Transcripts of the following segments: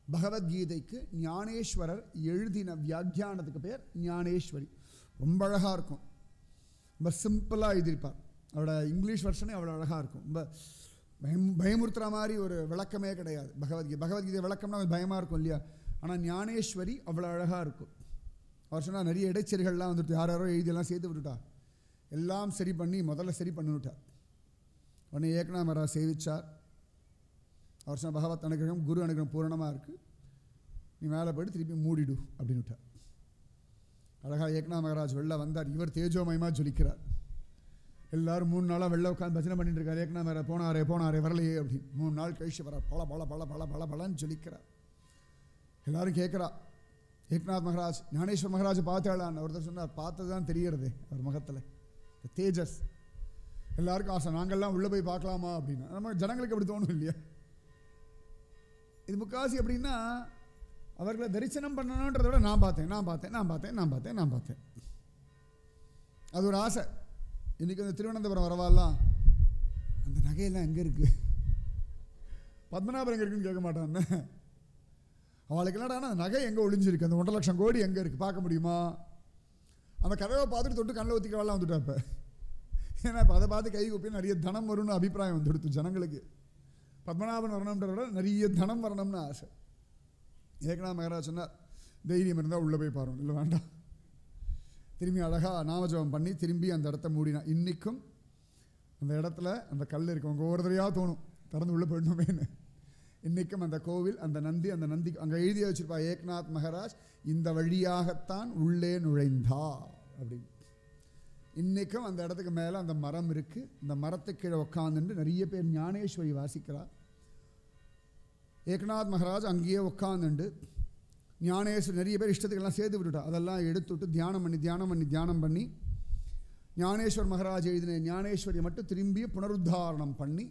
பகவத்கீதைக்கு ஞானேஸ்வரர் எழுதின வியாக்கியானத்துக்கு பேர் ஞானேஸ்வரி. ரொம்ப அழகாக இருக்கும், ரொம்ப சிம்பிளாக எழுதியிருப்பார். அவரோட இங்கிலீஷ் வெர்ஷனே அவ்வளோ அழகாக இருக்கும். ரொம்ப பயமுறுத்துகிற மாதிரி ஒரு விளக்கமே கிடையாது. பகவத்கீதை விளக்கம்னா பயமாக இருக்கும் இல்லையா, ஆனால் ஞானேஸ்வரி அவ்வளோ அழகாக இருக்கும். அவர் சொன்னால் நிறைய இடைச்செறிகள்லாம் வந்துட்டு யாரோ எழுதியெல்லாம் சேர்த்து விட்டுட்டா, எல்லாம் சரி பண்ணி முதல்ல சரி பண்ணிவிட்டார். உடனே ஏக்நாத் மகாராஜ் சேவிச்சார். அவர் சொன்ன பகவத் அனுகிரகம் குரு அனுகிரகம் பூரணமாக இருக்குது, நீ மேலே போய்ட்டு திருப்பி மூடிடு அப்படின்னு விட்டார். அழகாக ஏக்நாத் மகாராஜ் வெளில வந்தார். இவர் தேஜோமயமாக ஜொலிக்கிறார். எல்லோரும் 3 நாளாக வெளில உட்காந்து பஜனை பண்ணிட்டு இருக்கார். ஏக்நாத் மகாராஜ் போனாரே வரலையே அப்படின்னு 3 நாள் கழிச்சு வர பல பல பல பல பல பலன்னு ஜொலிக்கிறார். எல்லோரும் கேட்குறா, ஏக்நாத் மகாராஜ் ஞானேஸ்வர் மகாராஜ் பார்த்தாளான்னு. ஒருத்தர் சொன்னார், பார்த்தது தான் தெரிகிறது அவர் முகத்தில் தேஜஸ். எல்லாருக்கும் ஆசை, நாங்கள்லாம் உள்ளே போய் பார்க்கலாமா அப்படின்னு. நம்ம ஜனங்களுக்கு அப்படி தோணும் இல்லையா? இது முக்காசி அப்படின்னா அவர்களை தரிசனம் பண்ணணுன்றத விட நான் பார்த்தேன். அது ஒரு ஆசை. இன்றைக்கி அந்த திருவனந்தபுரம் வரவாலாம் அந்த நகையெல்லாம் எங்கே இருக்குது, பத்மநாபரம் எங்கே இருக்குன்னு கேட்க மாட்டான்னு. அவளுக்கு என்னடா அந்த நகை எங்கே ஒளிஞ்சிருக்கு, அந்த 1.5 லட்சம் கோடி எங்கே இருக்குது பார்க்க முடியுமா? அந்த கதவை பார்த்துட்டு தொட்டு கண்ணில் ஊற்றிக்கவாலாம் வந்துட்டா. இப்போ ஏன்னா இப்போ அதை பார்த்து கை கூப்பி நிறைய தனம் வரும்னு அபிப்பிராயம் வந்துடுத்து ஜனங்களுக்கு. பத்மநாபன் வரணுன்றத விட நிறைய தனம் வரணும்னு ஆசை. ஏக்நாத் மகாராஜ் சொன்னார், தைரியம் இருந்தால் உள்ளே போய் பாருங்க, இல்லை வேண்டாம். திரும்பி அழகாக நாமஜபம் பண்ணி திரும்பி அந்த இடத்த மூடினா. இன்றைக்கும் அந்த இடத்துல அந்த கல் இருக்கவங்க ஒவ்வொரு தடையாக தோணும் திறந்து உள்ளே போயிடணுமேனு. இன்றைக்கும் அந்த கோவில், அந்த நந்தி அங்கே எழுதி வச்சுருப்பா, ஏக்நாத் மகாராஜ் இந்த வழியாகத்தான் உள்ளே நுழைந்தார் அப்படின்னு. இன்றைக்கும் அந்த இடத்துக்கு மேலே அந்த மரம் இருக்குது. இந்த மரத்துக்கு கீழே உட்காந்துட்டு நிறைய பேர் ஞானேஸ்வரி வாசிக்கிறார். ஏக்நாத் மகாராஜ் அங்கேயே உட்காந்துண்டு ஞானேஸ்வரி நிறைய பேர் இஷ்டத்துக்கெல்லாம் சேர்த்து விட்டுட்டா. அதெல்லாம் எடுத்துவிட்டு தியானம் பண்ணி ஞானேஸ்வர் மகாராஜ் எழுதின ஞானேஸ்வரியை மட்டும் திரும்பி புனருத்தாரணம் பண்ணி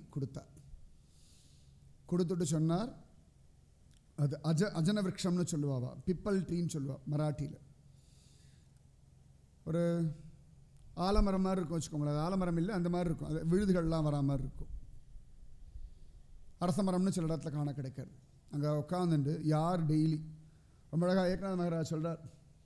கொடுத்துட்டு சொன்னார், அது அஜன விரக்ஷம்னு சொல்லுவாவா, பிப்பல் ட்ரீன்னு சொல்லுவா மராட்டியில். ஒரு ஆலமரம் மாதிரி இருக்கும் வச்சுக்கோங்களேன். அது ஆலமரம் இல்லை, அந்த மாதிரி இருக்கும். அது விழுதுகள்லாம் வரா மாதிரி இருக்கும். அரச மரம்னு சில இடத்துல காண கிடைக்காது. அங்கே உட்காந்துட்டு யார் டெய்லி ரொம்ப அழகாக ஏக்நாத் மகாராஜ் சொல்கிறார்,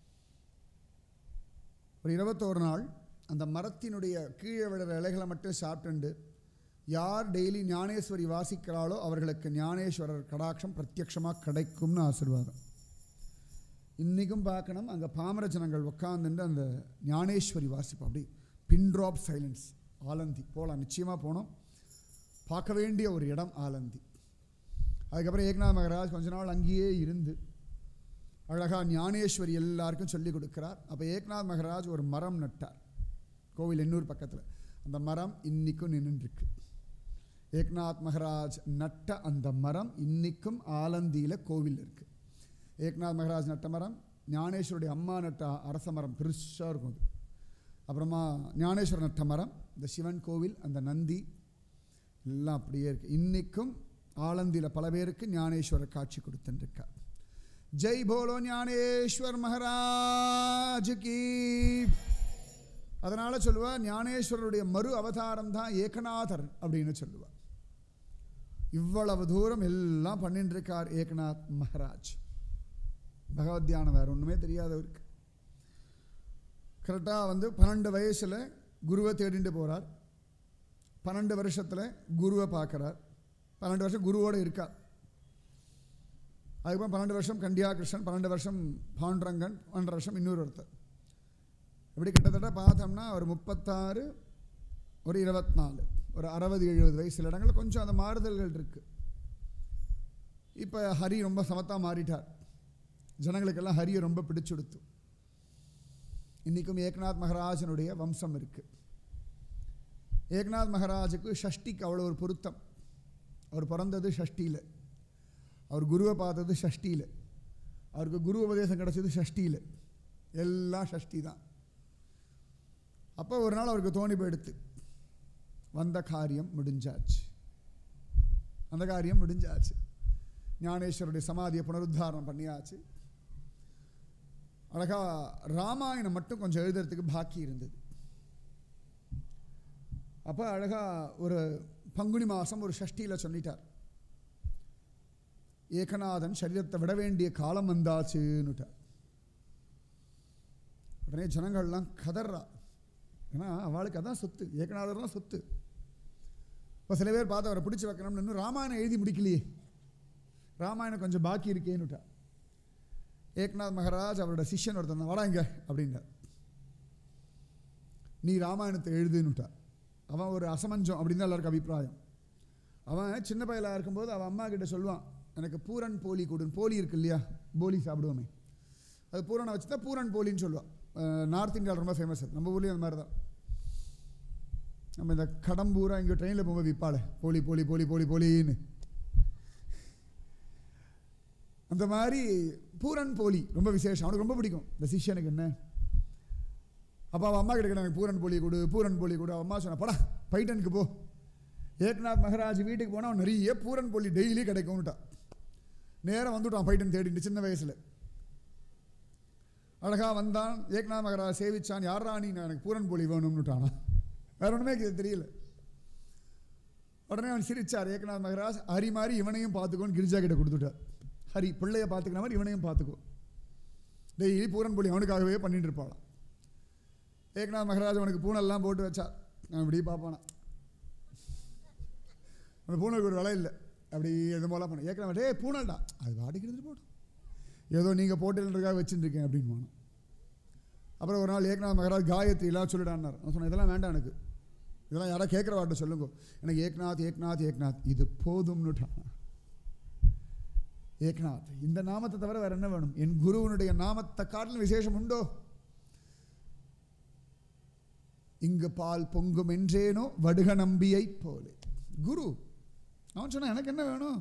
ஒரு 21 நாள் அந்த மரத்தினுடைய கீழே விழுற இலைகளை மட்டும் சாப்பிட்டுண்டு யார் டெய்லி ஞானேஸ்வரி வாசிக்கிறாளோ அவர்களுக்கு ஞானேஸ்வரர் கடாட்சம் பிரத்யக்ஷமாக கிடைக்கும்னு ஆசீர்வாதம். இன்றைக்கும் பார்க்கணும், அங்கே பாமர ஜனங்கள் உட்காந்துட்டு அந்த ஞானேஸ்வரி வாசிப்போம். அப்படி பின் ட்ராப் சைலன்ஸ். ஆலந்தி போகலாம், நிச்சயமாக போனோம், பார்க்க வேண்டிய ஒரு இடம் ஆலந்தி. அதுக்கப்புறம் ஏக்நாத் மகாராஜ் கொஞ்ச நாள் அங்கேயே இருந்து அழகாக ஞானேஸ்வரி எல்லாருக்கும் சொல்லிக் கொடுக்குறார். அப்போ ஏக்நாத் மகாராஜ் ஒரு மரம் நட்டார் கோவில் எண்ணூர் பக்கத்தில். அந்த மரம் இன்றைக்கும் நின்றுருக்கு. ஏக்நாத் மகாராஜ் நட்ட அந்த மரம் இன்றைக்கும் ஆலந்தியில் கோவில் இருக்குது. ஏக்நாத் மகாராஜ் நட்ட மரம், ஞானேஸ்வருடைய அம்மா நட்ட அரச மரம் பெருசாக இருக்கும் அது. அப்புறமா ஞானேஸ்வரர் நட்ட மரம், இந்த சிவன் கோவில், அந்த நந்தி எல்லாம் அப்படியே இருக்குது. இன்றைக்கும் ஆலந்தியில் பல பேருக்கு ஞானேஸ்வரர் காட்சி கொடுத்துருக்கார். ஜெய் போலோ ஞானேஸ்வர் மகாராஜ் கி. அதனால் சொல்லுவார், ஞானேஸ்வரருடைய மறு அவதாரம் தான் ஏகநாதர் அப்படின்னு சொல்லுவார். இவ்வளவு தூரம் எல்லாம் பண்ணிட்டு இருக்கார் ஏக்நாத் மகாராஜ். பகவத் தியானம் வேறு ஒன்றுமே தெரியாதவருக்கு. கரெக்டாக 12 வயசில் குருவை தேடிட்டு போகிறார். 12 வருஷத்தில் குருவை பார்க்குறார். 12 வருஷம் குருவோடு இருக்கார். அதுக்கப்புறம் 12 வருஷம் கண்டியா கிருஷ்ணன், 12 வருஷம் பாண்டரங்கன், 12 வருஷம் இன்னொரு ஒருத்தர். இப்படி கிட்டத்தட்ட பார்த்தோம்னா ஒரு 36, ஒரு 24, ஒரு 60-70 வயசு. சில இடங்களில் கொஞ்சம் அந்த மாறுதல்கள் இருக்குது. இப்போ ஹரி ரொம்ப சமத்தாக மாறிட்டார். ஜனங்களுக்கெல்லாம் ஹரியை ரொம்ப பிடிச்சுடுத்து. இன்றைக்கும் ஏக்நாத் மகாராஜனுடைய வம்சம் இருக்குது. ஏக்நாத் மகாராஜுக்கு ஷஷ்டிக்கு அவ்வளோ ஒரு பொருத்தம். அவர் பிறந்தது ஷஷ்டியில், அவர் குருவை பார்த்தது ஷஷ்டியில், அவருக்கு குரு உபதேசம் கிடச்சது ஷஷ்டியில், எல்லாம் ஷஷ்டி தான். அப்போ ஒரு நாள் அவருக்கு தோணி போயிடுத்து, வந்த காரியம் முடிஞ்சாச்சு, அந்த காரியம் முடிஞ்சாச்சு. ஞானேஸ்வருடைய சமாதியை புனருத்தாரணம் பண்ணியாச்சு. அழகாக ராமாயணம் மட்டும் கொஞ்சம் எழுதுறதுக்கு பாக்கி இருந்தது. அப்போ அழகாக ஒரு பங்குனி மாதம் ஒரு ஷஷ்டியில் சொல்லிட்டார், ஏகநாதன் சரீரத்தை விட வேண்டிய காலம் வந்தாச்சுன்னுட்டார். உடனே ஜனங்கள்லாம் கதறா. ஏன்னா அவளுக்கு அதான் சொத்து, ஏகநாதர் தான் சொத்து. இப்போ சில பேர் பார்த்து அவரை பிடிச்சி வைக்கணும்னு இன்னும் ராமாயணம் எழுதி முடிக்கலையே, ராமாயணம் கொஞ்சம் பாக்கி இருக்கேன்னுட்டா. ஏக்நாத் மகாராஜ் அவரோட சிஷ்யன் ஒருத்தன் வராங்க அப்படின்னார். நீ ராமாயணத்தை எழுதுன்னுட்டா. அவன் ஒரு அசமஞ்சம் அப்படின்னு தான் எல்லாருக்கும் அபிப்பிராயம். அவன் சின்ன பையலாக இருக்கும்போது அவன் அம்மா கிட்ட சொல்லுவான், எனக்கு பூரன் போலி கொடுன்னு. போலி இருக்கு இல்லையா, போலி சாப்பிடுவோமே, அது பூரனை வச்சு தான் பூரன் போலின்னு சொல்லுவாள். நார்த் இந்தியாவில் ரொம்ப ஃபேமஸ் அது. நம்ம ஊர்லேயும் அந்த மாதிரி தான். நம்ம இந்த கடம்பூரா இங்கே ட்ரெயினில் போகும்போது விற்பாள் போலி போலி போலி போலி போலின்னு. அந்த மாதிரி பூரன் போலி ரொம்ப விசேஷம், அவனுக்கு ரொம்ப பிடிக்கும் இந்த சிஷ்யனுக்கு. என்ன அப்போ அவன் அம்மா கிட்ட எனக்கு பூரன் போலி கொடு, பூரன் போலி கொடு. அவன் அம்மா சொன்னா, படா பைட்டனுக்கு போ. ஏக்நாத் மகாராஜ் வீட்டுக்கு போனால் அவன் நிறைய பூரன் போலி டெய்லி கிடைக்கும்னுட்டான். நேரம் வந்துட்டான் பைட்டன் தேடிட்டு சின்ன வயசில். அழகாக வந்தான், ஏக்நாத் மகாராஜ் சேவிச்சான். யார் ராணி, நான் எனக்கு பூரன் போலி வேணும்னுட்டானா. வேற ஒன்றுமே தெரியல. உடனே அவன் சிரிச்சார். ஏக்நாத் மகாராஜ் ஹரி மாதிரி இவனையும் பார்த்துக்கோன்னு கிரிஜா கிட்ட கொடுத்துட்டார். ஹரி பிள்ளைய பார்த்துக்கிற மாதிரி இவனையும் பார்த்துக்கோ. டெய்லி பூரன் போலி அவனுக்காகவே பண்ணிட்டு இருப்பாளாம். ஏக்நாத் மகாராஜ் அவனுக்கு பூனெல்லாம் போட்டு வச்சார். நான் இப்படி பார்ப்பானா, அந்த பூனலுக்கு ஒரு விலை இல்லை, அப்படி எது போலாம் பண்ண. ஏக்நாத் டே பூனல்டா, அது வாடகைக்கு இருந்துட்டு போட்டோம், ஏதோ நீங்கள் போட்டுன்றதுக்காக வச்சுருக்கேன் அப்படின்னு போனோம். அப்புறம் ஒரு நாள் ஏக்நாத் மகாராஜ் காயத்ரிலாம் சொல்லிடான்னார். நான் சொன்னேன், இதெல்லாம் வேண்டாம் எனக்கு, இதெல்லாம் யாராவது கேட்குற வார்த்தை சொல்லுங்க, எனக்கு ஏக்நாத் ஏக்நாத் ஏக்நாத் இது போதும்னுட்டான். ஏக்நாத் இந்த நாமத்தை தவிர வேற என்ன வேணும்? என் குருவனுடைய நாமத்தை காட்டிலும் விசேஷம் உண்டோ? இங்கு பால் பொங்கும் என்றேனோ வடுக நம்பியை போலே. குரு அவன் சொன்னான், எனக்கு என்ன வேணும்?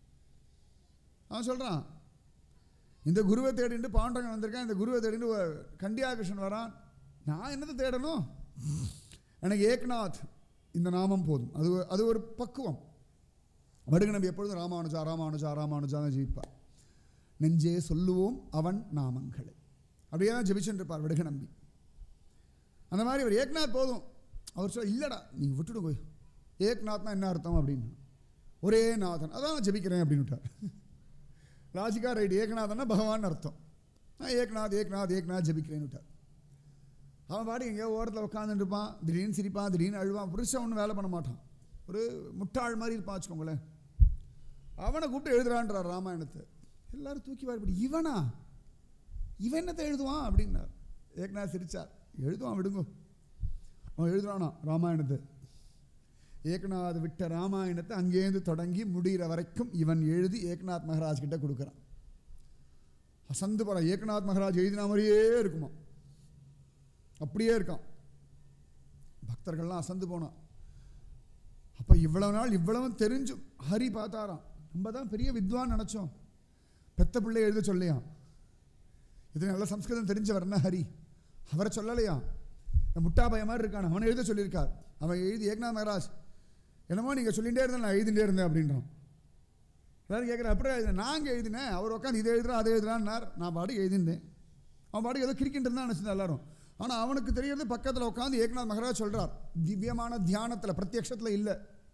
அவன் சொல்றான், இந்த குருவை தேடிட்டு பாண்டவன் வந்திருக்கான், இந்த குருவை தேடிட்டு கண்டியாகிருஷ்ணன் வரான், நான் என்னத்தை தேடணும்? எனக்கு ஏக்நாத் இந்த நாமம் போதும். அது ஒரு பக்குவம். வடுக நம்பி எப்பொழுதும் ராமானுஜா ராமானுஜா ராமானுஜா தான் ஜெபிப்பார். நெஞ்சே சொல்லுவோம் அவன் நாமங்களை, அப்படியே தான் ஜெபிச்சுட்டு இருப்பார் வடுக நம்பி. அந்த மாதிரி ஒரு ஏக்நாத் போதும். அவர் சொல்ல, இல்லைடா நீங்கள் விட்டுட்டு போய், ஏக்நாத்னா என்ன அர்த்தம் அப்படின்னு, ஒரே நாதன், அதான் நான் ஜெபிக்கிறேன் அப்படின்னு விட்டார். ராஜிகா ரைட், ஏக்நாதன்னா பகவான் அர்த்தம். நான் ஏக்நாத் ஏக்நாத் ஏக்நாத் ஜெபிக்கிறேன்னு விட்டார். அவன் பாடி எங்கேயோ ஓரத்தில் உட்காந்துட்டு இருப்பான், திடீர்னு சிரிப்பான், திடீர்னு அழுவான். புருஷன் ஒன்றும் வேலை பண்ண மாட்டான், ஒரு முட்டாள் மாதிரி இருப்பான் வச்சுக்கோங்களேன். அவனை கூப்பிட்டு எழுதுறான்றார் ராமாயணத்தை. எல்லாரும் தூக்கி வாரிப்படி, இவனா, இவன் என்னத்தை எழுதுவான் அப்படின்னார். ஏக்நாத் சிரிச்சார், எழுதுவான் விடுங்கோ. அவன் எழுதுறானா ராமாயணத்தை. ஏக்நாத் விட்ட ராமாயணத்தை அங்கேருந்து தொடங்கி முடிகிற வரைக்கும் இவன் எழுதி ஏக்நாத் மகாராஜ் கிட்ட கொடுக்குறான். அசந்து போற, ஏக்நாத் மகாராஜ் எழுதின மாதிரியே இருக்குமா, அப்படியே இருக்கான். பக்தர்கள்லாம் அசந்து போனான். அப்போ இவ்வளவு நாள் இவ்வளவும் தெரிஞ்சும் ஹரி பார்த்தாராம். நம்ம தான் பெரிய வித்வான் நினச்சோம், பெத்த பிள்ளை எழுத சொல்லையாம். இது நல்ல சம்ஸ்கிருதம் தெரிஞ்சவர்னா ஹரி, அவரை சொல்லலையா? முட்டா பய மாதிரி இருக்கான், அவனை எழுத சொல்லியிருக்கார். அவன் எழுதி, ஏக்நாத் மகாராஜ் என்னமோ நீங்கள் சொல்லிகிட்டே இருந்தேன், நான் எழுதிட்டே இருந்தேன் அப்படின்றான். எல்லாரும் கேட்குறேன், அப்படியே எழுதினேன், நாங்கள் எழுதினேன், அவர் உட்காந்து இதை எழுதுறான் அதை எழுதுறான்னார். நான் பாட்டுக்கு எழுதினேன். அவன் பாட்டுக்கு ஏதோ கிரிக்கிட்டு தான் நினச்சிருந்தேன் எல்லாரும். ஆனால் அவனுக்கு தெரியறது பக்கத்தில் உட்காந்து ஏக்நாத் மகாராஜ் சொல்கிறார். திவ்யமான தியானத்தில், பிரத்யக்ஷத்தில் இல்லை.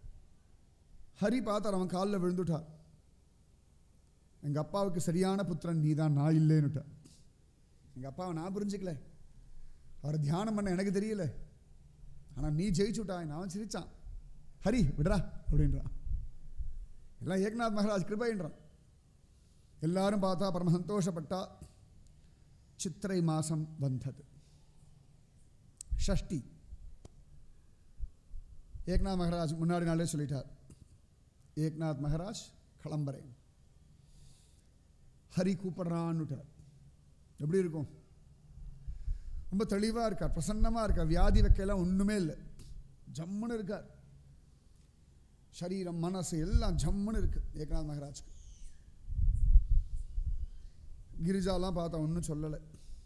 ஹரி பார்த்தார், அவன் காலில் விழுந்துட்டார். எங்கள் அப்பாவுக்கு சரியான புத்திரன் நீ தான், நான் இல்லைன்னுட்டார். எங்கள் அப்பாவை நான் புரிஞ்சுக்கல, அவரை தியானம் பண்ண எனக்கு தெரியல, ஆனால் நீ ஜெயிச்சுட்டான். அவன் சிரிச்சான், ஹரி விடுறா அப்படின்றான். எல்லாம் ஏக்நாத் மகாராஜ் கிருபைன்றான். எல்லாரும் பார்த்தா பரம சந்தோஷப்பட்டா. சித்திரை மாதம் வந்தது, ஷஷ்டி. ஏக்நாத் மகாராஜ் முன்னாடி நாளே சொல்லிட்டார், ஏக்நாத் மகாராஜ் கிளம்புறேன். ஹரி கூப்பிட்றான்னுட்டார். எப்படி இருக்கும்? ரொம்ப தெளிவாக இருக்கார், பிரசன்னமாக இருக்கார், வியாதி வைக்கலாம் ஒன்றுமே இல்லை, ஜம்முன்னு இருக்கார். சரீரம் மனசு எல்லாம் ஜம்முன்னு இருக்கு ஏக்நாத் மகாராஜ்க்கு. கிரிஜாலாம் பார்த்தா ஒன்றும் சொல்லலை,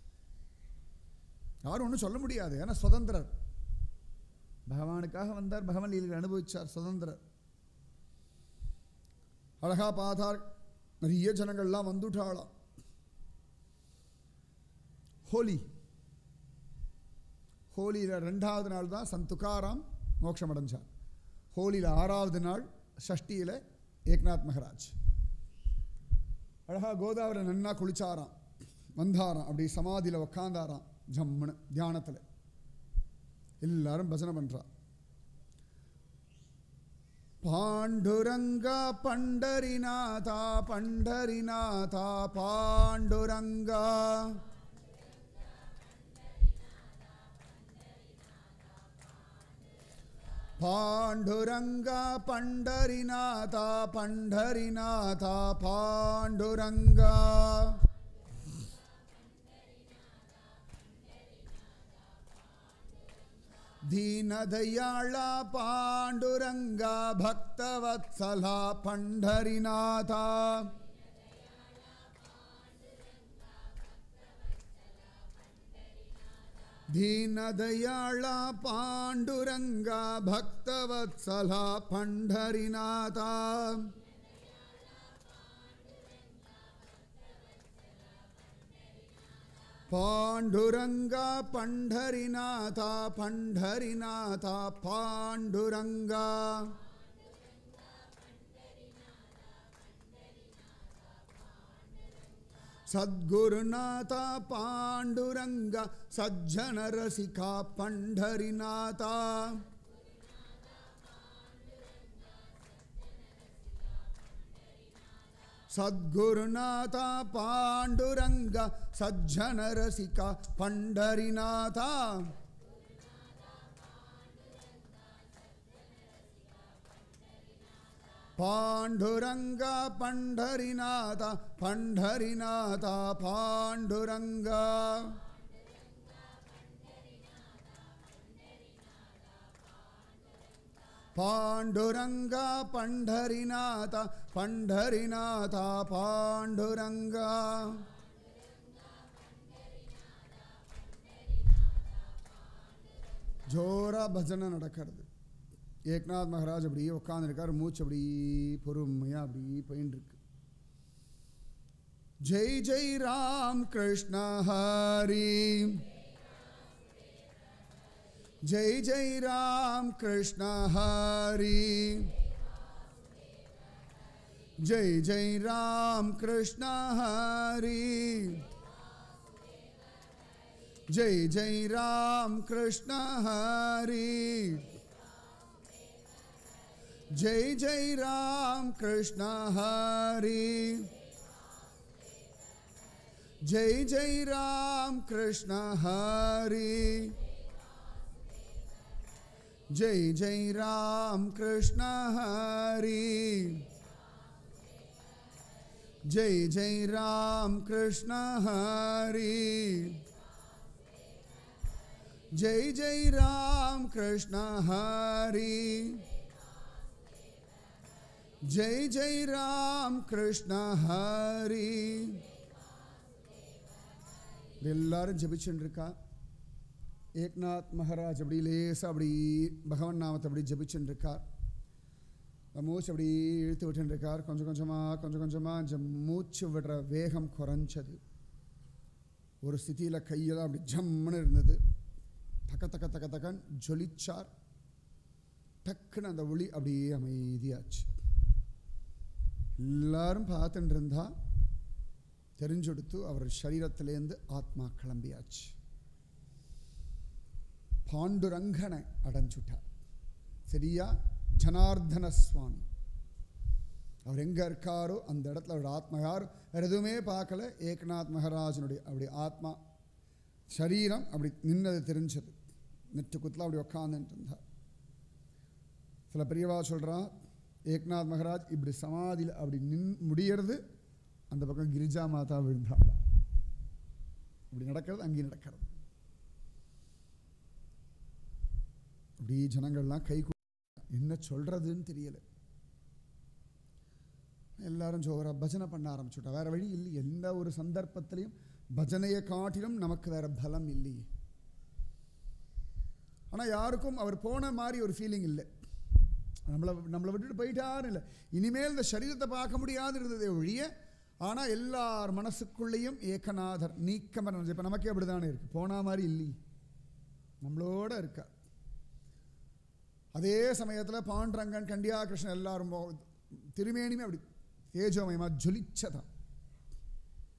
யாரும் ஒன்றும் சொல்ல முடியாது, ஏன்னா சுதந்திரர். பகவானுக்காக வந்தார், பகவான் லீலைகளை அனுபவிச்சார், சுதந்திரர். அழகா பார்த்தார், நிறைய ஜனங்கள்லாம் வந்துட்டாளாம். ஹோலியில் 2வது நாள் தான் சந்த் துக்காராம் மோட்சம் அடைஞ்சார். ஹோலியில் 6வது நாள் ஷஷ்டியில் ஏக்நாத் மகாராஜ். அழகாக கோதாவரி நன்னா குளிச்சாராம், வந்தாராம், அப்படி சமாதியில் உக்காந்தாராம் ஜம்முன்னு தியானத்தில். எல்லாரும் பஜனை பண்ணுறா. பாண்டுரங்கா பண்டரிநாதா பண்டரிநாதா பாண்டுரங்கா பாண்டுரங்கா பண்டரிநாதா பண்டரிநாதா பாண்டுரங்கா दीनदयाळा पांडुरंगा भक्तवत्सला पंढरीनाथा दीनदयाळा पांडुरंगा भक्तवत्सला पंढरीनाथा पांडुरंगा पंढरीनाथा पंढरीनाथा पांडुरंगा सद्गुरुनाथा पांडुरंगा सज्जन रसिका पंढरीनाथा सद्गुरुनाथा पांडुरंगा सज्जन रसिका पंढरीनाथा पांडुरंगा पंढरीनाथा पंढरीनाथा पांडुरंगा पांडुरंगा पंढरीनाथा पंढरीनाथा पांडुरंगा ஜோரா பஜனை நடக்கிறது. ஏக்நாத் மகாராஜ் அப்படி உட்காந்துருக்கார், மூச்சு அப்படி பொறுமையா அப்படி போயின்னு இருக்கு. ஜெய் ஜெய் ராம் கிருஷ்ண ஹரி जय जय राम कृष्ण हरि जय जय राम कृष्ण हरि जय जय राम कृष्ण हरि जय जय राम कृष्ण हरि जय जय राम कृष्ण हरि जय जय राम कृष्ण हरि जय जय राम कृष्ण हरि जय जय राम कृष्ण हरि जय जय राम कृष्ण हरि எல்லாரும் ஜெபிச்சுட்டு இருக்கா. ஏக்நாத் மகாராஜ் அப்படி லேசாக அப்படி பகவன் நாமத்தை அப்படி ஜபிச்சுட்டு இருக்கார். மூச்சு அப்படி இழுத்து விட்டுன்னு இருக்கார். கொஞ்சம் கொஞ்சமாக மூச்சு விடுற வேகம் குறைஞ்சது. ஒரு ஸ்திதியில் கையெல்லாம் அப்படி ஜம்முன்னு இருந்தது. தக்கன்னு ஜொலிச்சார். டக்குன்னு அந்த ஒளி அப்படியே அமைதியாச்சு. எல்லாரும் பார்த்துட்டு இருந்தா தெரிஞ்செடுத்து அவர் சரீரத்திலேருந்து ஆத்மா கிளம்பியாச்சு. பாண்டுரங்கனை அடைஞ்சுட்டார். சரியா ஜனார்தன சுவாமி அவர் எங்கே இருக்காரோ அந்த இடத்துல அவரோட ஆத்மா யாரும் வேறு எதுவுமே பார்க்கல. ஏக்நாத் மகாராஜனுடைய அப்படி ஆத்மா சரீரம் அப்படி நின்னது தெரிஞ்சது. நெட்டுக்குத்தில் அப்படி உக்காந்துட்டு இருந்தார். சில பெரியவா சொல்கிறா, ஏக்நாத் மகாராஜ் இப்படி சமாதியில் அப்படி முடியறது, அந்த பக்கம் கிரிஜா மாதா விழுந்தாளா. இப்படி நடக்கிறது, அங்கே நடக்கிறது. அப்படி ஜனங்கள்லாம் கை என்ன சொல்கிறதுன்னு தெரியலை. எல்லாரும் ஜோரா பஜனை பண்ண ஆரம்பிச்சுட்டா. வேறு வழி இல்லை. எந்த ஒரு சந்தர்ப்பத்திலையும் பஜனையை காட்டிலும் நமக்கு வேறு பலம் இல்லையே. ஆனால் யாருக்கும் அவர் போன மாதிரி ஒரு ஃபீலிங் இல்லை. நம்மளை விட்டுட்டு போயிட்டாருன்னு இல்லை. இனிமேல் இந்த சரீரத்தை பார்க்க முடியாது இருந்ததே ஒழிய, ஆனால் எல்லார் மனசுக்குள்ளேயும் ஏகநாதர் நீக்கமர. இப்போ நமக்கே அப்படி தானே இருக்குது. போன மாதிரி இல்லை, நம்மளோட இருக்கா. அதே சமயத்தில் பாண்டரங்கன் கண்டியா கிருஷ்ணன் எல்லாரும் திருமேனியுமே அப்படி தேஜோமயமாக ஜொலிச்சதான்.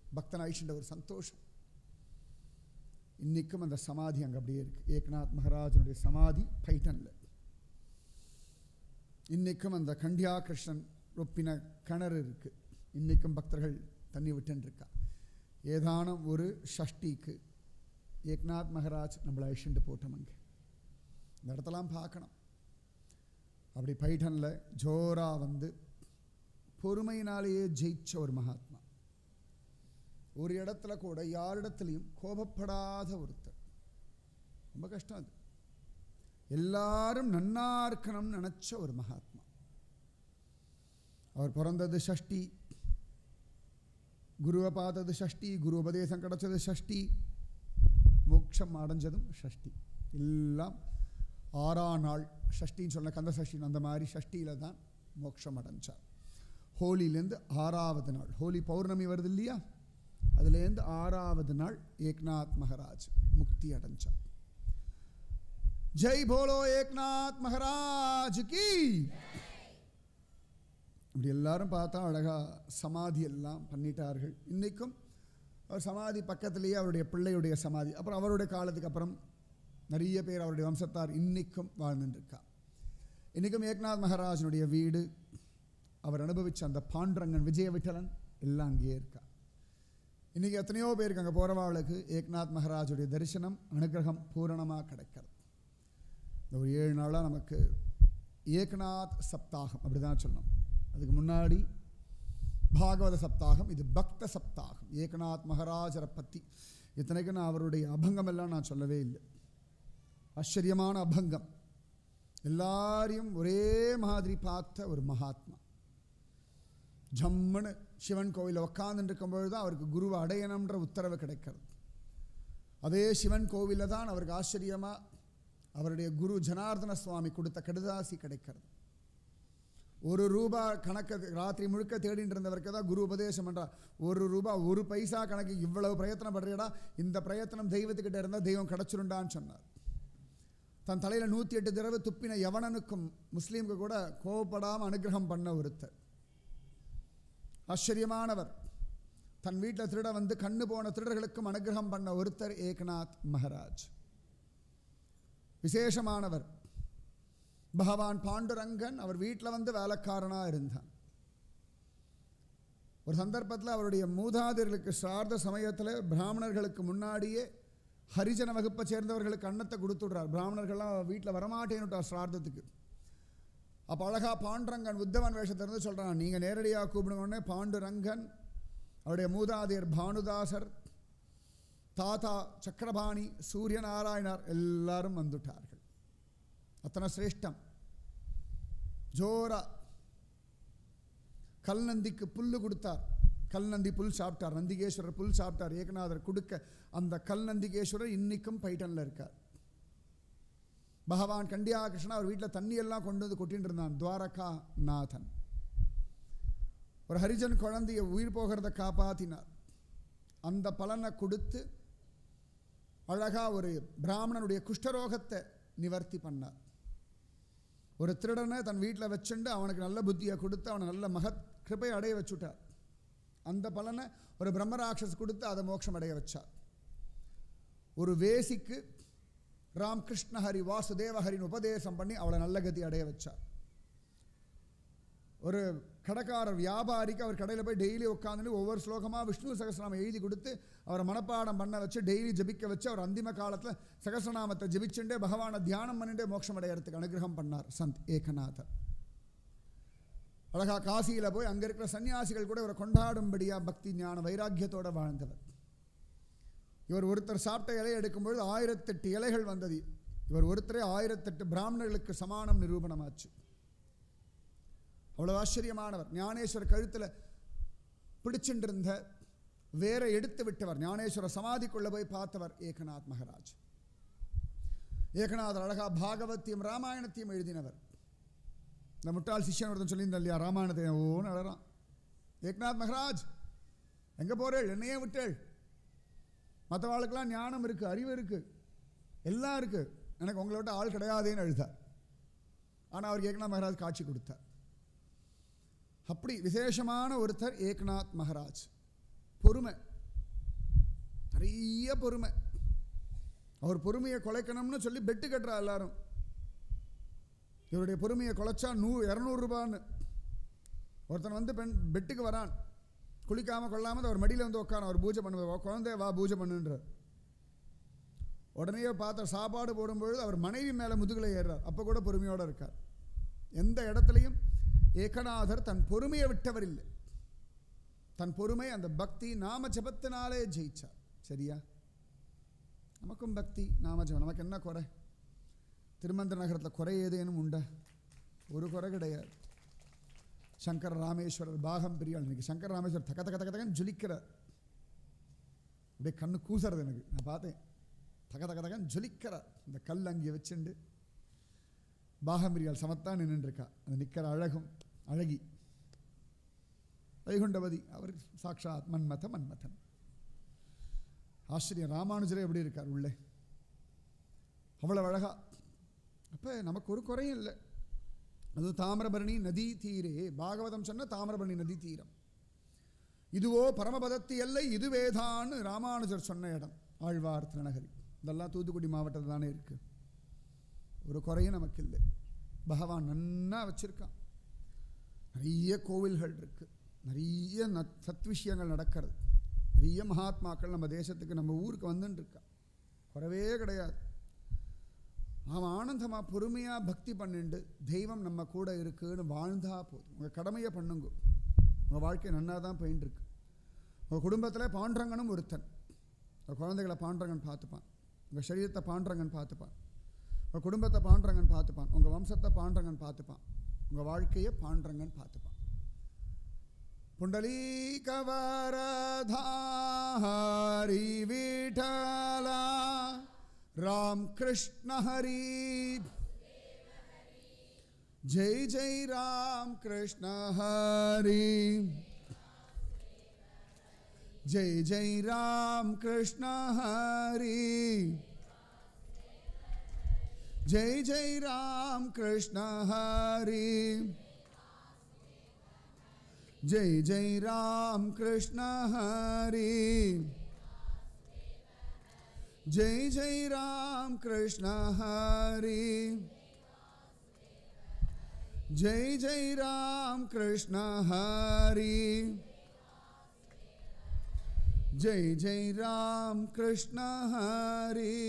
பக்தன் ஆயிடுச்சுன்ற ஒரு சந்தோஷம். இன்றைக்கும் அந்த சமாதி அங்கே அப்படியே இருக்குது. ஏக்நாத் மகாராஜனுடைய சமாதி பைட்டனில். இன்றைக்கும் அந்த கண்டியா கிருஷ்ணன் ரொப்பின கிணறு இருக்குது. இன்றைக்கும் பக்தர்கள் தண்ணி விட்டுருக்கா. ஏதானும் ஒரு ஷஷ்டிக்கு ஏக்நாத் மகாராஜ் நம்மளை அழிச்சுட்டு போட்டோம். அங்கே இந்த இடத்தெல்லாம் பார்க்கணும். அப்படி பைட்டனில் ஜோரா வந்து பொறுமையினாலேயே ஜெயிச்ச ஒரு மகாத்மா. ஒரு இடத்துல கூட யாரிடத்துலையும் கோபப்படாத ஒருத்தர். ரொம்ப கஷ்டம் அது. எல்லாரும் நன்னா இருக்கணும்னு நினைச்ச ஒரு மகாத்மா. அவர் பிறந்தது ஷஷ்டி, குருவை பார்த்தது ஷஷ்டி, குரு உபதேசம் கிடைச்சது ஷஷ்டி, மோட்சம் அடைஞ்சதும் ஷஷ்டி. எல்லாம் 6ஆம் நாள் ஷஷ்டின்னு சொன்ன கந்த ஷஷ்டின் அந்த மாதிரி ஷஷ்டியில் தான் மோட்சம் அடைஞ்சார். ஹோலிலேருந்து 6ஆவது நாள், ஹோலி பௌர்ணமி வருது இல்லையா, அதுலேருந்து 6ஆவது நாள் ஏக்நாத் மகாராஜ் முக்தி அடைஞ்சார். ஜெய் போலோ ஏக்நாத் மகாராஜ் கி. இப்படி எல்லாரும் பார்த்தா அழகா சமாதி எல்லாம் பண்ணிட்டார்கள். இன்னைக்கும் அவர் சமாதி பக்கத்திலேயே அவருடைய பிள்ளையுடைய சமாதி. அப்புறம் அவருடைய காலத்துக்கு அப்புறம் நிறைய பேர் அவருடைய வம்சத்தார் இன்னைக்கும் வாழ்ந்துருக்கா. இன்றைக்கும் ஏக்நாத் மகாராஜனுடைய வீடு, அவர் அனுபவித்த அந்த பாண்டரங்கன் விஜய விட்டலன் எல்லாம் அங்கேயே இருக்கா. இன்றைக்கி எத்தனையோ பேருக்கு அங்கே போகிறவாளுக்கு ஏக்நாத் மகாராஜுடைய தரிசனம் அனுகிரகம் பூரணமாக கிடைக்கிறது. இந்த ஒரு 7 நாளாக நமக்கு ஏக்நாத் சப்தாகம் அப்படி தான் சொல்லணும். அதுக்கு முன்னாடி பாகவத சப்தாகம், இது பக்த சப்தாகம். ஏக்நாத் மகாராஜரை பற்றி இத்தனைக்கு நான் அவருடைய அபங்கம் எல்லாம் நான் சொல்லவே இல்லை. ஆச்சரியமான அபங்கம். எல்லாரையும் ஒரே மாதிரி பார்த்த ஒரு மகாத்மா. ஜம்முன்னு சிவன் கோவிலில் உட்காந்துட்டு இருக்கும்பொழுது தான் அவருக்கு குருவை அடையணுன்ற உத்தரவு கிடைக்கிறது. அதே சிவன் கோவிலில் தான் அவருக்கு ஆச்சரியமாக அவருடைய குரு ஜனார்தன சுவாமி கொடுத்த கடுதாசி கிடைக்கிறது. ₹1 கணக்கு ராத்திரி முழுக்க தேடிட்டு இருந்தவருக்கு தான் குரு உபதேசம் பண்ணுறார். ₹1 1 பைசா கணக்கு இவ்வளவு பிரயத்தனம் பண்ணுறியடா, இந்த பிரயத்தனம் தெய்வத்துக்கிட்ட இருந்தால் தெய்வம் கிடச்சிருண்டான்னு சொன்னார். தன் தலையில் 108 தடவை துப்பின யவனனுக்கும் முஸ்லீமுக்கு கூட கோபப்படாமல் அனுகிரகம் பண்ண ஒருத்தர். ஆச்சரியமானவர். தன் வீட்டில் திருட வந்து கண்ணு போன திருடர்களுக்கும் அனுகிரகம் பண்ண ஒருத்தர் ஏக்நாத் மகாராஜ். விசேஷமானவர். பகவான் பாண்டுரங்கன் அவர் வீட்டில் வந்து வேலைக்காரனாக இருந்தான். ஒரு சந்தர்ப்பத்தில் அவருடைய மூதாதையர்களுக்கு சார்ந்த சமயத்தில் பிராமணர்களுக்கு முன்னாடியே ஹரிஜன வகுப்பை சேர்ந்தவர்களுக்கு அன்னத்தை கொடுத்துடுறார். பிராமணர்கள்லாம் வீட்டில் வரமாட்டேன்னுட்டார் ஸ்ரார்த்தத்துக்கு. அப்போ அழகா பாண்டுரங்கன் உத்தவன் வேஷத்திலிருந்து சொல்கிறான், நீங்கள் நேரடியாக கூப்பிடுங்கன்னே பாண்டுரங்கன், அவருடைய மூதாதையர் பானுதாசர், தாத்தா சக்கரபாணி, சூரியநாராயணர் எல்லாரும் வந்துட்டார்கள். அத்தனை சிரேஷ்டம். ஜோரா கல் நந்திக்கு புல்லு கொடுத்தார். கல் நந்தி புல் சாப்பிட்டார். நந்திகேஸ்வரர் புல் சாப்பிட்டார். ஏகநாதர் கொடுக்க அந்த கல் நந்திகேஸ்வரர் இன்னைக்கும் பைட்டனில் இருக்கார். பகவான் கண்டியா கிருஷ்ணா அவர் வீட்டில் தண்ணி எல்லாம் கொண்டு வந்து கொட்டின்னு இருந்தான். துவாரகா நாதன் ஒரு ஹரிஜன் குழந்தைய உயிர் போகிறத காப்பாற்றினார். அந்த பலனை கொடுத்து அழகா ஒரு பிராமணனுடைய குஷ்டரோகத்தை நிவர்த்தி பண்ணார். ஒரு திருடனை தன் வீட்டில் வச்சுண்டு அவனுக்கு நல்ல புத்தியை கொடுத்து அவனை நல்ல மகத் கிருபை அடைய வச்சுட்டார். அந்த பலனை ஒரு பிரம்மராட்சஸ் கொடுத்து அதை மோட்சம் அடைய வச்சார். ஒரு வேசிக்கு ராம்கிருஷ்ண ஹரி வாசுதேவ ஹரின் உபதேசம் பண்ணி அவளை நல்ல கதி அடைய வச்சார். ஒரு கடைக்காரர் வியாபாரிக்கு அவர் கடையில் போய் டெய்லி உட்காந்துட்டு ஒவ்வொரு ஸ்லோகமாக விஷ்ணு சகஸ்ரநாமம் எழுதி கொடுத்து அவரை மனப்பாடம் பண்ண வச்சு டெய்லி ஜபிக்க வச்சு அவர் அந்திம காலத்தில் சகஸ்ரநாமத்தை ஜபிச்சுட்டே பகவானை தியானம் பண்ணிட்டே மோட்சம் அடையிறதுக்கு அனுகிரகம் பண்ணார் சந்த் ஏகநாதர். அழகா காசியில் போய் அங்கே இருக்கிற சன்னியாசிகள் கூட இவரை கொண்டாடும்படியாக பக்தி ஞான வைராக்கியத்தோடு வாழ்ந்தவர். இவர் ஒருத்தர் சாப்பிட்ட இலையை எடுக்கும்பொழுது 1008 இலைகள் வந்தது. இவர் ஒருத்தரே 1008 பிராமணர்களுக்கு சமானம் நிரூபணமாச்சு. அவ்வளோ ஆச்சரியமானவர். ஞானேஸ்வரர் கழுத்தில் பிடிச்சுட்டு வேற எடுத்து விட்டவர். ஞானேஸ்வரர் சமாதிக்குள்ளே போய் பார்த்தவர் ஏகநாத் மகாராஜ். ஏகநாதர் அழகா பாகவத்தியம் ராமாயணத்தையும் எழுதினவர். இந்த முட்டாள் சிஷ்யன் ஒருத்தன் சொல்லியிருந்தேன் இல்லையா, ராமாயணத்தை ஓன்னு அழறான். ஏகநாத் மகாராஜ் எங்கே போறேள், என்னையே விட்டேள், மற்றவாளுக்கெல்லாம் ஞானம் இருக்குது, அறிவு இருக்குது, எல்லாம் இருக்குது, எனக்கு உங்களை விட்டு ஆள் கிடையாதேன்னு எழுதார். ஆனால் அவருக்கு ஏகநாத் மகாராஜ் காட்சி கொடுத்தார். அப்படி விசேஷமான ஒருத்தர் ஏகநாத் மகாராஜ். பொறுமை. நிறைய பொறுமை. அவர் பொறுமையை குலைக்கணும்னு சொல்லி பெட்டு கட்டுறா எல்லாரும். இவருடைய பொறுமையை குலைச்சா 200 ரூபான்னு. ஒருத்தன் வந்து பெட்டுக்கு வரான், குளிக்காமல் கொள்ளாமல் அவர் மடியில் வந்து உட்கார, அவர் பூஜை பண்ணுவார். குழந்தைய வா பூஜை பண்ணுன்றார். உடனே பார்த்த சாப்பாடு போடும்பொழுது அவர் மனைவி மேலே முதுகில் ஏறுறார். அப்போ கூட பொறுமையோடு இருக்கார். எந்த இடத்துலையும் ஏகநாதர் தன் பொறுமையை விட்டவர் இல்லை. தன் பொறுமை அந்த பக்தி நாம ஜபத்தினாலே ஜெயிச்சார். சரியா? நமக்கும் பக்தி நாம ஜபம். நமக்கு என்ன குறை? திருமந்திர நகரத்தில் குறை ஏதேனும் உண்டா? ஒரு குறை கிடையாது. சங்கர ராமேஸ்வரர் பாகம் பிரியாள். இன்னைக்கு சங்கர ராமேஸ்வரர் தக்க தக்க தக்க தக்கன்னு ஜொலிக்கிறார். அப்படியே கண்ணு கூசுறது எனக்கு. நான் பார்த்தேன், தக்க தக்க தக்கன்னு ஜொலிக்கிறார். இந்த கல் அங்கே வச்சுண்டு பாகம் பிரியாள் சமத்தான் நின்றுருக்கா. அந்த நிற்கிற அழகும் அழகி வைகுண்டவதி. அவர் சாட்சாத் மன்மதன். ஆச்சரியம். ராமானுஜரே எப்படி இருக்கார் உள்ளே, அவ்வளவு அழகா. அப்போ நமக்கு ஒரு குறையும் இல்லை. அது தாமிரபரணி நதி தீரே. பாகவதம் சொன்ன தாமிரபரணி நதி தீரம். இதுவோ பரமபதத்தி எல்லை இதுவேதான்னு ராமானுஜர் சொன்ன இடம் ஆழ்வார் திருநகரி. இதெல்லாம் தூத்துக்குடி மாவட்டத்தில் தானே இருக்கு. ஒரு குறையும் நமக்கு இல்லை. பகவான் நன்னா வச்சிருக்கான். நிறைய கோவில்கள் இருக்கு, நிறைய சத்விஷயங்கள் நடக்கிறது, நிறைய மகாத்மாக்கள் நம்ம தேசத்துக்கு நம்ம ஊருக்கு வந்துட்டு இருக்கா. குறவே கிடையாது. அவன் ஆனந்தமாக பொறுமையாக பக்தி பண்ணிண்டு தெய்வம் நம்ம கூட இருக்குன்னு வாழ்ந்தா போதும். உங்கள் கடமையை பண்ணுங்க. உங்கள் வாழ்க்கை நன்னா தான் போயின்னு இருக்கு. உங்கள் குடும்பத்தில் பாண்டரங்கனும் ஒருத்தன். உங்கள் குழந்தைகளை பாண்டரங்கன் பார்த்துப்பான். உங்கள் சரீரத்தை பாண்டரங்கன் பார்த்துப்பான். உங்கள் குடும்பத்தை பாண்டரங்கன் பார்த்துப்பான். உங்கள் வம்சத்தை பாண்டரங்கன் பார்த்துப்பான். உங்கள் வாழ்க்கையை பாண்டரங்கன் பார்த்துப்பான். புண்டலீகவரதாரி விட்டலா राम कृष्ण हरि जय जय राम कृष्ण हरि जय जय राम कृष्ण हरि जय जय राम कृष्ण हरि जय जय राम कृष्ण हरि जय जय राम कृष्ण हरि जय जय राम कृष्ण हरि जय जय राम कृष्ण हरि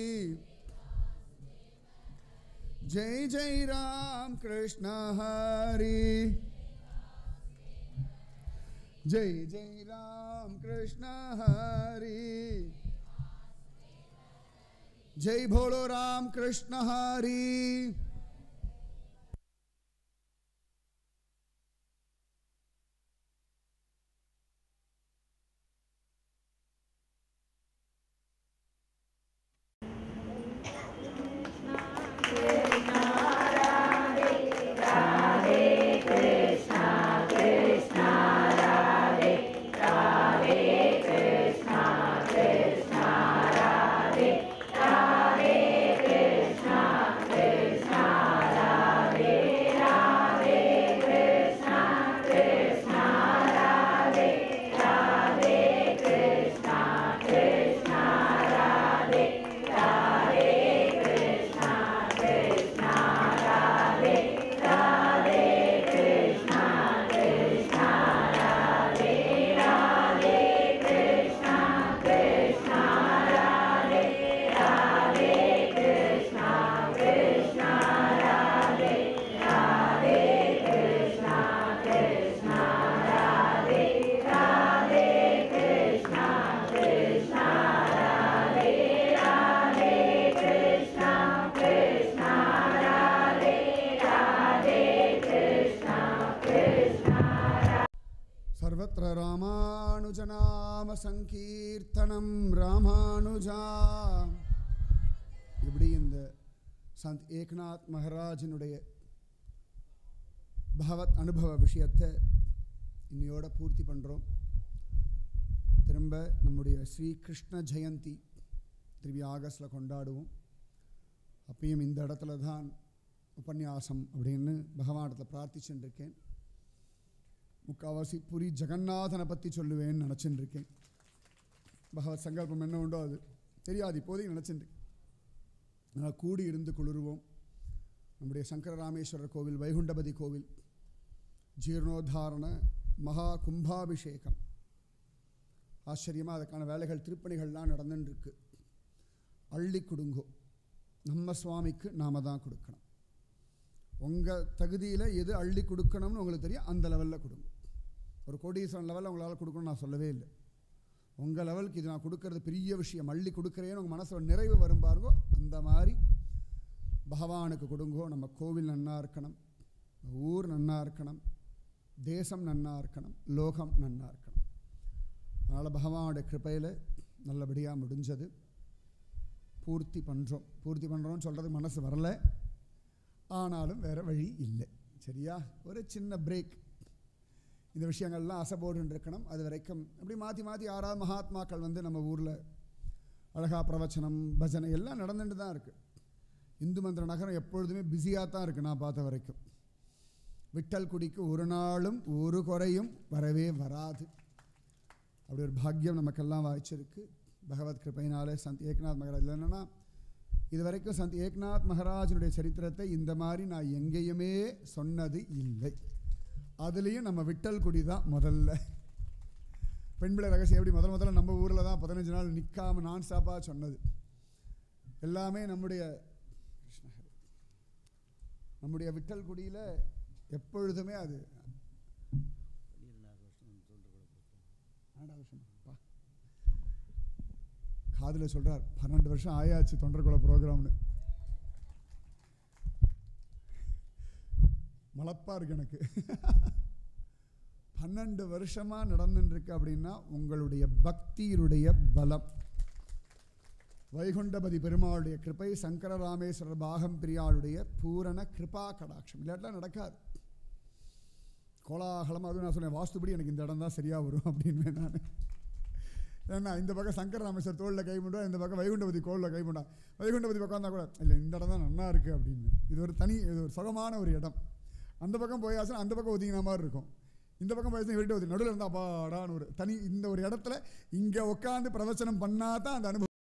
जय जय राम कृष्ण हरि जय जय राम कृष्ण हरि जय भोलो राम कृष्ण हरि। सर्वत्र रामानुजनाम संकीर्तनम रामानुजा. இப்படி இந்த சந்த் ஏக்நாத் மகாராஜனுடைய பகவத் அனுபவ விஷயத்தை இன்னையோட பூர்த்தி பண்ணுறோம். திரும்ப நம்முடைய ஸ்ரீ கிருஷ்ண ஜெயந்தி திரும்பி ஆகஸ்டில் கொண்டாடுவோம். அப்பயும் இந்த இடத்துல தான் உபன்யாசம் அப்படின்னு பகவானிடத்தில் பிரார்த்திச்சுட்டு இருக்கேன். முக்கால்வாசி புரி ஜெகநாதனை பற்றி சொல்லுவேன்னு நினச்சின்னு இருக்கேன். பகவத் சங்கல்பம் என்ன உண்டோ அது தெரியாது, இப்போதைக்கு நினச்சிட்டு. அதனால் கூடி இருந்து குளிர்வோம். நம்முடைய சங்கர ராமேஸ்வரர் கோவில், வைகுண்டபதி கோவில் ஜீர்ணோத்தாரண மகா கும்பாபிஷேகம் ஆச்சரியமாக அதுக்கான வேலைகள் திருப்பணிகள்லாம் நடந்துட்டுருக்கு. அள்ளி கொடுங்கோ. நம்ம சுவாமிக்கு நாம தான் கொடுக்கணும். உங்கள் தகுதியில் எது அள்ளி கொடுக்கணும்னு உங்களுக்கு தெரியும், அந்த லெவலில் கொடுங்க. ஒரு கோடீஸ்வரன் லெவலில் உங்களால் கொடுக்கணும்னு நான் சொல்லவே இல்லை. உங்கள் லெவலுக்கு இது நான் கொடுக்கறது பெரிய விஷயம், அள்ளி கொடுக்குறேன்னு உங்கள் மனசில் நிறைவு வரும் பாருங்கோ, அந்த மாதிரி பகவானுக்கு கொடுங்கோ. நம்ம கோவில் நன்னா இருக்கணும், ஊர் நன்னா இருக்கணும், தேசம் நன்னா இருக்கணும், லோகம் நன்னா இருக்கணும். அதனால் பகவானுடைய கிருபையில் நல்லபடியாக முடிஞ்சது. பூர்த்தி பண்ணுறோம்னு சொல்கிறதுக்கு மனசு வரலை, ஆனாலும் வேறு வழி இல்லை. சரியா? ஒரு சின்ன பிரேக். இந்த விஷயங்கள்லாம் அசைபோடுன்னு இருக்கணும். அது வரைக்கும் அப்படி மாற்றி மாற்றி யாராவது மகாத்மாக்கள் வந்து நம்ம ஊரில் அழகா பிரவச்சனம் பஜனை எல்லாம் நடந்துட்டு தான் இருக்குது. இந்து மந்திர நகரம் எப்பொழுதுமே பிஸியாக தான் இருக்குது. நான் பார்த்த வரைக்கும் விட்டல் குடிக்கு ஒரு நாளும் ஒரு குறையும் வரவே வராது. அப்படி ஒரு பாக்கியம் நமக்கெல்லாம் வாய்ச்சிருக்கு பகவத் கிருபையினாலே. சந்த் ஏக்நாத் மகாராஜ் என்னென்னா, இது வரைக்கும் சந்த் ஏக்நாத் மகாராஜனுடைய சரித்திரத்தை இந்த மாதிரி நான் எங்கேயுமே சொன்னது இல்லை. அதுலேயும் நம்ம விட்டல் குடி தான் முதல்ல. பெண்பிள்ளை ரகசியம் எப்படி முதல்ல நம்ம ஊரில் தான் 15 நாள் நிற்காமல் நான் ஸ்டாப்பாக சொன்னது. எல்லாமே நம்முடைய விட்டல் குடியில் எப்பொழுதுமே அது காதில் சொல்கிறார் 12 வருஷம் ஆயாச்சு தொண்டர்குல ப்ரோக்ராம்னு. மலப்பாக இருக்கு எனக்கு. 12 வருஷமாக நடந்துருக்கு அப்படின்னா உங்களுடைய பக்தியினுடைய பலம், வைகுண்டபதி பெருமாளுடைய கிருபை, சங்கர ராமேஸ்வரர் பாகம் பிரியாளுடைய பூரண கிருபா கடாட்சம். இல்லாட்டெலாம் நடக்காது. கோலாகலம். அதுவும் நான் சொன்னேன், வாஸ்துபடி எனக்கு இந்த இடம் தான் சரியாக வரும் அப்படின்னு நான். ஏன்னா இந்த பக்கம் சங்கர ராமேஸ்வரர் தோளில் கை பண்ணுவா, இந்த பக்கம் வைகுண்டபதி கோளில் கை பண்ணா. வைகுண்டபதி பக்கம் இருந்தால் கூட இல்லை, இந்த இடம் தான் நல்லா இருக்குது அப்படின்னு. இது ஒரு சுகமான ஒரு இடம். அந்த பக்கம் போயாச்சுன்னா அந்த பக்கம் ஒதுங்கின மாதிரி இருக்கும். இந்த பக்கம் போயாச்சுன்னா இவர்கிட்ட நடுவில் இருந்தால் அப்பாடான்னு ஒரு தனி இந்த ஒரு இடத்துல இங்கே உட்காந்து பிரவச்சனம் பண்ணால் தான் அந்த அனுபவம்.